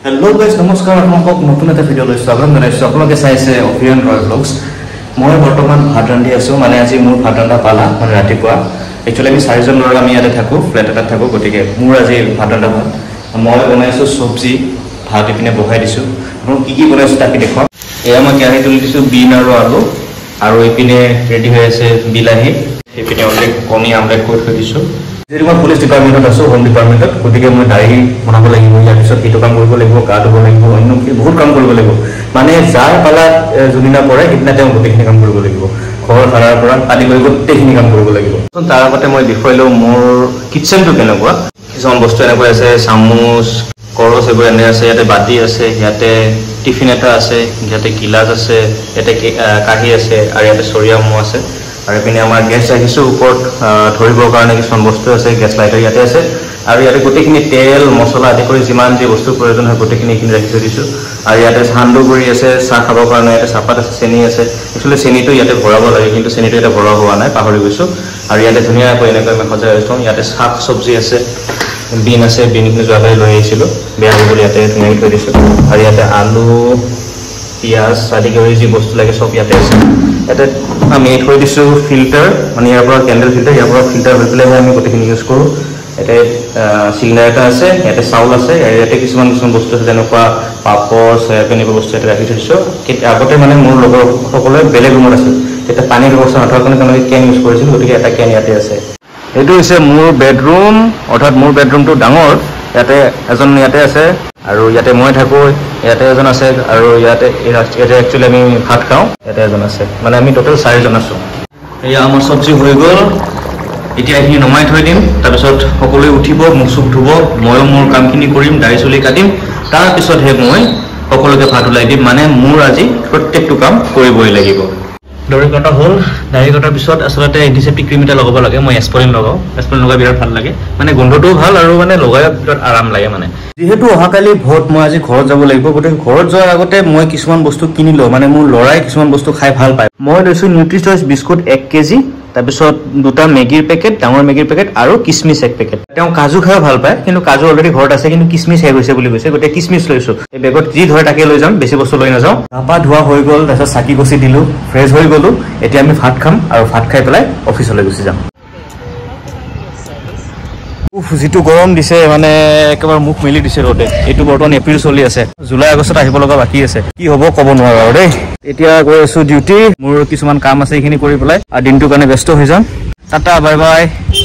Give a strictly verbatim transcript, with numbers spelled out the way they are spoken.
hello guys नमस्कार आपलोक नतुन एटा video লৈ স্বাগতম জনাইছো আপোনালোকে চাইছে অফিয়ান ৰয় ব্লগছ মই বৰ্তমান ভাত ৰান্ধি আছো মানে আজি মোৰ ভাত ৰান্ধা পালা মানে ৰাতিপুৱা একচুয়ালি আমি চাৰিজন ল'ৰা আমি ইয়াতে থাকো ফ্ল্যাট এটাত থাকো গতিকে মোৰ আজি ভাত ৰান্ধা ভাত মই বনাইছো সবজি ভাত ইপিনে বহাই দিছো আৰু কি কি বনাইছো তাকে দেখো এয়া মই কেৰাহী তুলি দিছো বিন আৰু আলু আৰু ইপিনে ৰেডি হৈ আছে বিলাহী ইপিনে অলৰেডি কণী আমলেট কৰি থৈ দিছো যদি মই পুলিশ ডিপাৰ্টমেন্টত আছো হোম ডিপাৰ্টমেন্টত গতিকে মই ডাইৰী বনাব লাগিব ইয়াৰ পিছত সেইটো কাম কৰিব লাগিব গা ধুব লাগিব অন্য বহুত কাম কৰিব লাগিব মানে যাৰ পালা জুনিনা পৰে ইতনা তেওঁ গোটেইখিনি কাম কৰিব লাগিব ঘৰ সাৰাৰ পৰা আদি লৈ গোটেইখিনি কাম কৰিব লাগিব তাৰ আগতে মই দেখুৱাইলো মোৰ কিচেনটো কেনেকুৱা কিছুমান বস্তু এনেকুৱা আছে চামুচ কৰচ এইবোৰ এনে আছে ইয়াতে বাতি আছে ইয়াতে টিফিন এটা আছে ইয়াতে গিলাস আছে ইয়াতে কাঁহী আছে আৰু ইয়াতে চৰিয়ামো আছে আৰু পিনে আমাৰ গ্যাস ৰাখিছো ওপৰত ধৰিবৰ কাৰণে কিছুমান বস্তু আছে গ্যাস লাইটাৰ ইয়াতে আছে আৰু ইয়াতে গোটেইখিনি তেল মছলা আদি কৰি যিমান যি বস্তু প্ৰয়োজন হয় গোটেইখিনি এইখিনি ৰাখি থৈ দিছো আৰু ইয়াতে সান্দু গুৰি আছে চাহ খাবৰ কাৰণে ইয়াতে চাহপাত আছে চেনি আছে একচুয়ালি চেনিটো ইয়াতে ভৰাব লাগে কিন্তু চেনিটো এটা ভৰা হোৱা নাই পাহৰি গৈছো আৰু ইয়াতে ধুনীয়াকৈ এনেকৈ আমি সজাই ৰাখিছো ইয়াতে শাক চব্জি আছে বিন আছে বিনখিনি যোৱাকালি লৈ আহিছিলো বেয়া হৈ গ'ল ইয়াতে ধুনীয়াকৈ থৈ দিছো আৰু ইয়াতে আলু পিয়াজ আদি কৰি যি বস্তু লাগে সব ইয়াতে আছে ইয়াতে আমি থৈ দিছো ফিল্টাৰ মানে ইয়াৰ পৰা কেন্ডেল ফিল্টাৰ ইয়াৰ পৰা ফিল্টাৰ হৈ পেলাই আমি গোটেইখিনি ইউজ কৰোঁ ইয়াতে চিলিণ্ডাৰ এটা আছে ইয়াতে চাউল আছে ইয়াতে কিছুমান কিছুমান বস্তু আছে যেনেকুৱা পাপৰ চয়াবিন এইবোৰ বস্তু ইয়াতে ৰাখি থৈছো আগতে মানে মোৰ লগৰ সকলোৱে বেলেগ ৰুমত আছিল তেতিয়া পানীৰ ব্যৱস্থা নথকাৰ কাৰণে তেওঁলোকে কেন ইউজ কৰিছিল গতিকে এটা কেন ইয়াতে আছে এইটো হৈছে মোৰ বেডৰুম অৰ্থাৎ মোৰ বেডৰুমটো ডাঙৰ ইয়াতে এজন ইয়াতে আছে আৰু ইয়াতে মই থাকো ইয়াতে এজন আছে আৰু ইয়াতে ইয়াতে একচুয়ালি আমি ভাত খাওঁ ইয়াতে এজন আছে মানে আমি টোটাল চাৰিজন আছো এয়া আমাৰ সবজি হৈ গ'ল এতিয়া এইখিনি নমাই থৈ দিম তাৰপিছত সকলোৱে উঠিব মুখ চুখ ধুব ময়ো মোৰ কামখিনি কৰিম দাড়ি চুলি কাটিম তাৰপিছতহে মই সকলোকে ভাত ওলাই দিম মানে মোৰ আজি প্ৰত্যেকটো কাম কৰিবই লাগিব দাড়ি কটা হ'ল দাড়ি কটাৰ পিছত আসলতে এন্টিসেপ্টিক ক্ৰীম এটা লগাব লাগে মই এস্পৰিন লগাও এস্পৰিন লগাই বিৰাট ভাল লাগে মানে গোন্ধটোও ভাল আৰু মানে লগাই বিৰাট আৰাম লাগে মানে যেহেতু অহাকালি ভোট মই আজি ঘৰত যাব লাগিব গতিকে ঘৰত যোৱাৰ আগতে মই কিছুমান বস্তু কিনিলো মানে মোৰ লৰাই কিছুমান বস্তু খাই ভাল পায় মই লৈছো নিউট্ৰিচইচ বিস্কুট এক কেজি তাৰপিছত দুটা মেগিৰ পেকেট ডাঙৰ মেগিৰ পেকেট আৰু কিসমিস এক পেকেট তেওঁ কাজু খাই ভাল পায় কিন্তু কাজু অলৰেডি ঘৰত আছে কিন্তু কিসমিস হে গৈছে বুলি কৈছে গতে কিসমিস লৈছো এই বেগত যি ধৰে তাকে লৈ যাম বেছি বস্তু লৈ নাযাওঁ আপা ধোৱা হৈ গ'ল তাৰপিছত চাকি গছি দিলো ফ্ৰেছ হৈ গ'লো এতিয়া আমি ভাত খাম আৰু ভাত খাই পেলাই অফিচলৈ গুচি যাম উফ যিটো গৰম দিছে মানে একেবাৰে মুখ মেলি দিছে ৰ'দে এইটো বৰ্তমান এপ্ৰিল চলি আছে জুলাই আগষ্টত আহিব লগা বাকী আছে কি হ'ব ক'ব নোৱাৰো আৰু দেই এতিয়া গৈ আছো ডিউটি মোৰ কিছুমান কাম আছে এইখিনি কৰি পেলাই আৰু দিনটোৰ কাৰণে ব্যস্ত হৈ যাম টাটা বাই বাই